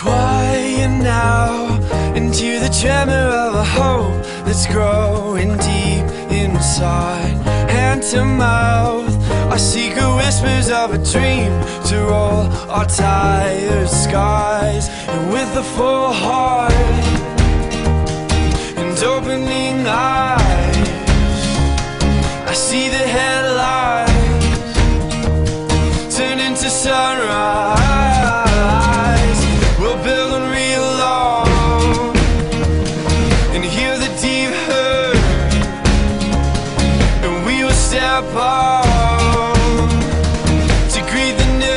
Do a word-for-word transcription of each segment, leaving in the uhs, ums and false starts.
quiet now, into the tremor of a hope that's growing deep inside. Hand to mouth, our secret whispers of a dream to roll our tired skies. And with a full heart and opening eyes, I see the headlights turn into sunrise. We'll build and reload and hear the deep hurt, and we will step out to greet the new.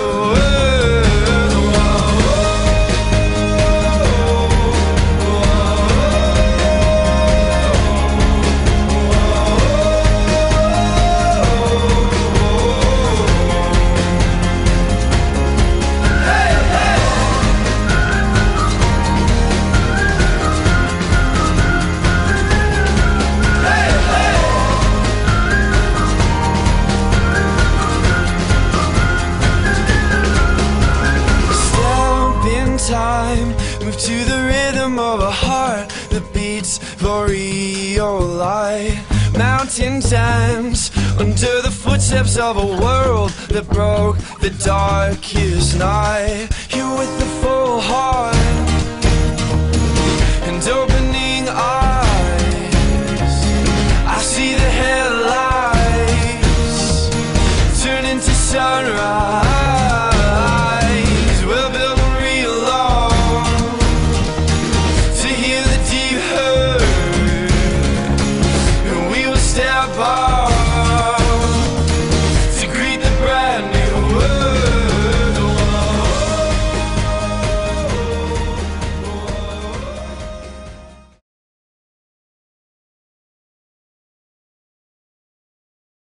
Time, move to the rhythm of a heart that beats for real light. Mountain dance under the footsteps of a world that broke the darkest night.